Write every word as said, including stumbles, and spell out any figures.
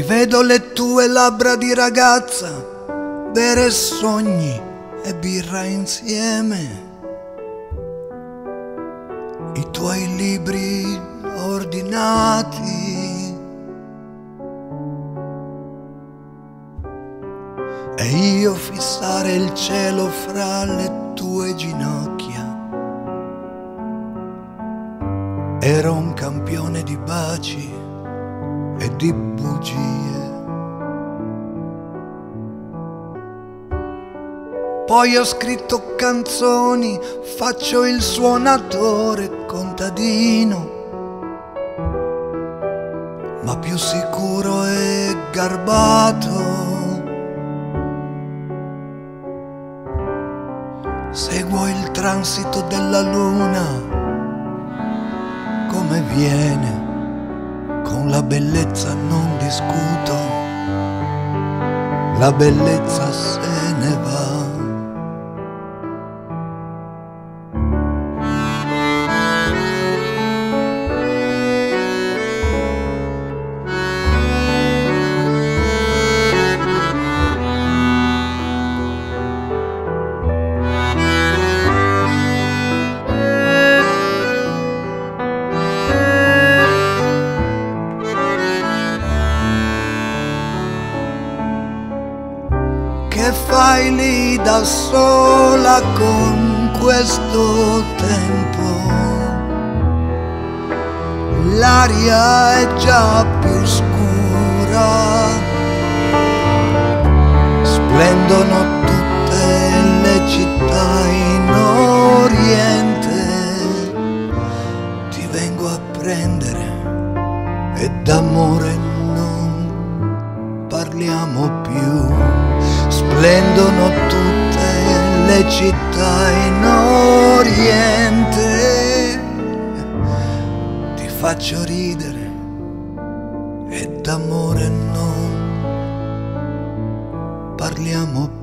Vedo le tue labbra di ragazza, bere sogni e birra insieme. I tuoi libri ordinati e io fissare il cielo fra le tue ginocchia. Ero un campione di baci e di bugie. Poi ho scritto canzoni, faccio il suonatore contadino, ma più sicuro e garbato. Seguo il transito della luna come viene, con la bellezza non discuto, la bellezza se ne va. Che fai lì da sola con questo tempo? L'aria è già più scura, splendono tutte le città in Oriente. Ti vengo a prendere e d'amore non parliamo più. Splendono tutte le città in Oriente. Ti faccio ridere e d'amore non parliamo più.